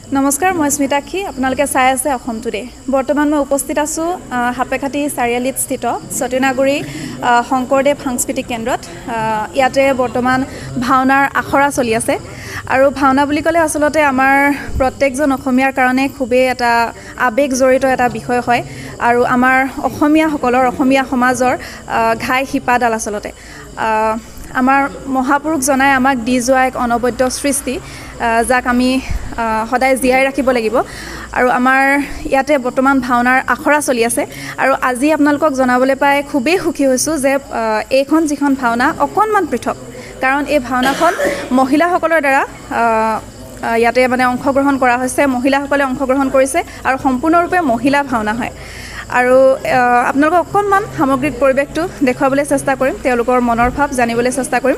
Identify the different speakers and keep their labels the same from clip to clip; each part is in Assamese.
Speaker 1: নমস্কাৰ মই স্মিতাক্ষী আপোনালোকে চাই আছে অসম টুডে বৰ্তমান মই উপস্থিত আছো হাপেখাটি চাৰিআলিত স্থিত সত্যনাগুৰি শংকৰদেৱ সাংস্কৃতিক কেন্দ্ৰত ইয়াতে বৰ্তমান ভাওনাৰ আখৰা চলি আছে আৰু ভাওনা বুলি ক'লে আসলতে আমাৰ প্ৰত্যেকজন অসমীয়াৰ কাৰণে খুবেই এটা আবেগ জড়িত এটা বিষয় হয় আৰু আমাৰ অসমীয়াসকলৰ অসমীয়া সমাজৰ ঘাই শিপাডাল আসলতে আমাৰ মহাপুৰুষ জনাই আমাক দি যোৱা এক অনবদ্য সৃষ্টি যাক আমি সদায় জীয়াই ৰাখিব লাগিব আৰু আমাৰ ইয়াতে বৰ্তমান ভাওনাৰ আখৰা চলি আছে আৰু আজি আপোনালোকক জনাবলৈ পাই খুবেই সুখী হৈছোঁ যে এইখন যিখন ভাওনা অকণমান পৃথক কাৰণ এই ভাওনাখন মহিলাসকলৰ দ্বাৰা ইয়াতে মানে অংশগ্ৰহণ কৰা হৈছে মহিলাসকলে অংশগ্ৰহণ কৰিছে আৰু সম্পূৰ্ণৰূপে মহিলা ভাওনা হয় আৰু আপোনালোকক অকণমান সামগ্ৰিক পৰিৱেশটো দেখুৱাবলৈ চেষ্টা কৰিম তেওঁলোকৰ মনৰ ভাৱ জানিবলৈ চেষ্টা কৰিম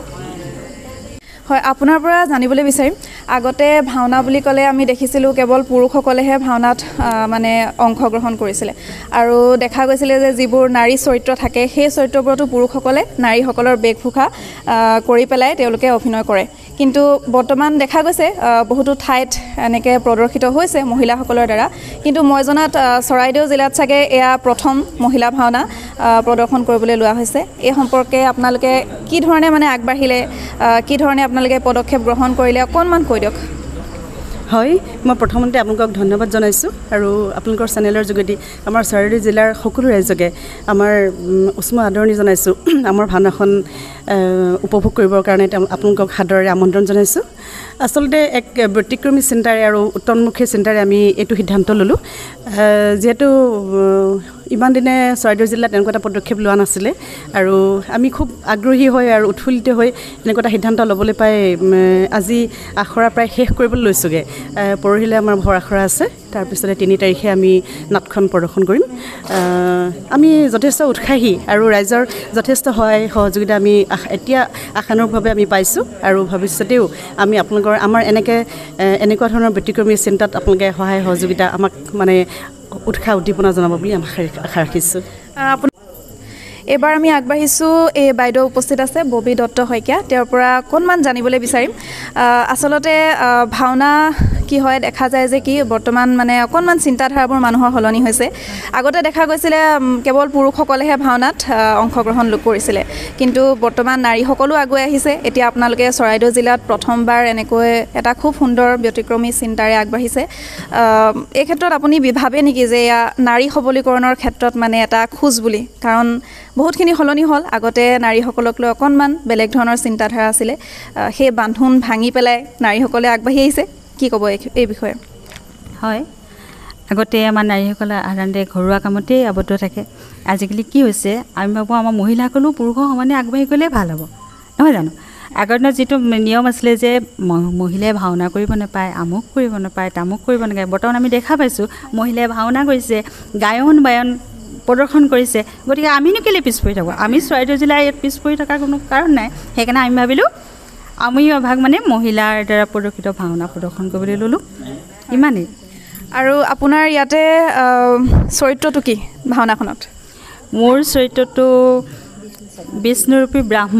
Speaker 1: হয় আপোনাৰ পৰা জানিবলৈ বিচাৰিম আগতে ভাওনা বুলি ক'লে আমি দেখিছিলোঁ কেৱল পুৰুষসকলেহে ভাওনাত মানে অংশগ্ৰহণ কৰিছিলে আৰু দেখা গৈছিলে যে যিবোৰ নাৰী চৰিত্ৰ থাকে সেই চৰিত্ৰবোৰতো পুৰুষসকলে নাৰীসকলৰ বেশভূষা কৰি পেলাই তেওঁলোকে অভিনয় কৰে কিন্তু বৰ্তমান দেখা গৈছে বহুতো ঠাইত এনেকৈ প্ৰদৰ্শিত হৈছে মহিলাসকলৰ দ্বাৰা কিন্তু মই জনাত চৰাইদেউ জিলাত চাগে এয়া প্ৰথম মহিলা ভাওনা প্ৰদৰ্শন কৰিবলৈ লোৱা হৈছে এই সম্পৰ্কে আপোনালোকে কি ধৰণে মানে আগবাঢ়িলে কি ধৰণে আপোনালোকে পদক্ষেপ গ্ৰহণ কৰিলে অকণমান কৈ দিয়ক
Speaker 2: হয় মই প্ৰথমতে আপোনালোকক ধন্যবাদ জনাইছোঁ আৰু আপোনালোকৰ চেনেলৰ যোগেদি আমাৰ চৰাইদেউ জিলাৰ সকলো ৰাইজকে আমাৰ উষ্ম আদৰণি জনাইছোঁ আমাৰ ভাওনাখন উপভোগ কৰিবৰ কাৰণে আপোনালোকক সাদৰেৰে আমন্ত্ৰণ জনাইছোঁ আচলতে এক ব্যতিক্ৰমী চিন্তাৰে আৰু উত্তমমুখী চিন্তাৰে আমি এইটো সিদ্ধান্ত ল'লোঁ যিহেতু ইমান দিনে চৰাইদেউ জিলাত এনেকুৱা এটা পদক্ষেপ লোৱা নাছিলে আৰু আমি খুব আগ্ৰহী হৈ আৰু উৎফুল্লিত হৈ এনেকুৱা এটা সিদ্ধান্ত ল'বলৈ পাই আজি আখৰা প্ৰায় শেষ কৰিবলৈ লৈছোঁগৈ পৰহিলৈ আমাৰ ভৰ আখৰা আছে তাৰপিছতে 3 তাৰিখে আমি নাটখন প্ৰদৰ্শন কৰিম আমি যথেষ্ট উৎসাহী আৰু ৰাইজৰ যথেষ্ট সহায় সহযোগিতা আমি এতিয়া আশানুৰূপভাৱে আমি পাইছোঁ আৰু ভৱিষ্যতেও আমি আপোনালোকৰ আমাৰ এনেকুৱা ধৰণৰ ব্যতিক্ৰমী চিন্তাত আপোনালোকে সহায় সহযোগিতা আমাক মানে উৎসাহ উদ্দীপনা জনাব বুলি আমি আশা ৰাখিছোঁ
Speaker 1: এবাৰ আমি আগবাঢ়িছোঁ এই বাইদেউ উপস্থিত আছে ববী দত্ত শইকীয়া তেওঁৰ পৰা অকণমান জানিবলৈ বিচাৰিম আচলতে ভাওনা কি হয় দেখা যায় যে কি বৰ্তমান মানে অকণমান চিন্তাধাৰাবোৰ মানুহৰ সলনি হৈছে আগতে দেখা গৈছিলে কেৱল পুৰুষসকলেহে ভাওনাত অংশগ্ৰহণ কৰিছিলে কিন্তু বৰ্তমান নাৰীসকলো আগুৱাই আহিছে এতিয়া আপোনালোকে চৰাইদেউ জিলাত প্ৰথমবাৰ এনেকৈ এটা খুব সুন্দৰ ব্যতিক্ৰমী চিন্তাৰে আগবাঢ়িছে এই ক্ষেত্ৰত আপুনি ভাবে নেকি যে এয়া নাৰী সবলীকৰণৰ ক্ষেত্ৰত মানে এটা খোজ বুলি কাৰণ বহুতখিনি সলনি হ'ল আগতে নাৰীসকলক লৈ অকণমান বেলেগ ধৰণৰ চিন্তাধাৰা আছিলে সেই বান্ধোন ভাঙি পেলাই নাৰীসকলে আগবাঢ়ি আহিছে কি ক'ব এই বিষয়ে
Speaker 3: হয় আগতে আমাৰ নাৰীসকলে সাধাৰণতে ঘৰুৱা কামতেই আবদ্ধ থাকে আজিকালি কি হৈছে আমি ভাবোঁ আমাৰ মহিলাসকলো পুৰুষৰ সমানে আগবাঢ়ি গ'লে ভাল হ'ব নহয় জানো আগৰ দিনত যিটো নিয়ম আছিলে যে মহিলাই ভাওনা কৰিব নাপায় আমুক কৰিব নাপায় তামুক কৰিব নাপায় বৰ্তমান আমি দেখা পাইছোঁ মহিলাই ভাওনা কৰিছে গায়ন বায়ন প্ৰদৰ্শন কৰিছে গতিকে আমিনো কেলৈ পিছ পৰি থাকোঁ আমি চৰাইদেউ জিলাৰ ইয়াত পিছ পৰি থকাৰ কোনো কাৰণ নাই সেইকাৰণে আমি ভাবিলোঁ আমি এভাগ মানে মহিলাৰ দ্বাৰা প্ৰদৰ্শিত ভাওনা প্ৰদৰ্শন কৰিবলৈ ল'লোঁ ইমানেই
Speaker 1: আৰু আপোনাৰ ইয়াতে চৰিত্ৰটো কি ভাওনাখনত
Speaker 3: মোৰ চৰিত্ৰটো বিষ্ণুৰূপী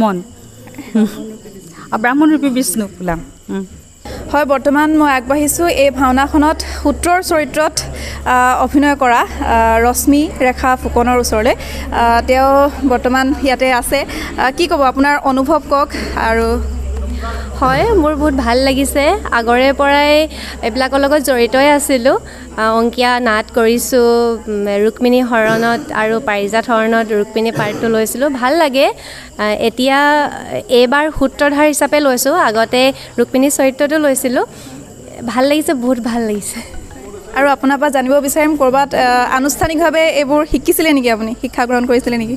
Speaker 3: ব্ৰাহ্মণৰূপী বিষ্ণু ওলাম
Speaker 1: হয় বৰ্তমান মই আগবাঢ়িছোঁ এই ভাওনাখনত সূত্ৰৰ চৰিত্ৰত অভিনয় কৰা ৰশ্মি ৰেখা ফুকনৰ ওচৰলৈ তেওঁ বৰ্তমান ইয়াতে আছে কি ক'ব আপোনাৰ অনুভৱ কওক আৰু
Speaker 4: হয় মোৰ বহুত ভাল লাগিছে আগৰে পৰাই এইবিলাকৰ লগত জড়িতই আছিলোঁ অংকীয়া নাট কৰিছোঁ ৰুক্মিণী হৰণত আৰু পাৰিজাত হৰণত ৰুক্মিণী পাৰ্টটো লৈছিলোঁ ভাল লাগে এতিয়া এইবাৰ সূত্ৰধাৰ হিচাপে লৈছোঁ আগতে ৰুক্মিণী চৰিত্ৰটো লৈছিলোঁ ভাল লাগিছে বহুত ভাল লাগিছে
Speaker 1: আৰু আপোনাৰ পৰা জানিব বিচাৰিম ক'ৰবাত আনুষ্ঠানিকভাৱে এইবোৰ শিকিছিলে নেকি আপুনি শিক্ষা গ্ৰহণ কৰিছিলে নেকি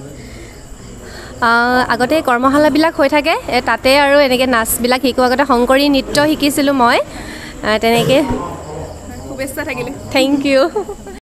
Speaker 4: আগতে কৰ্মশালাবিলাক হৈ থাকে তাতে আৰু এনেকৈ নাচবিলাক শিকোঁ আগতে শংকৰী নৃত্য শিকিছিলোঁ মই তেনেকৈ
Speaker 1: শুভেচ্ছা থাকিলে
Speaker 4: থেংক ইউ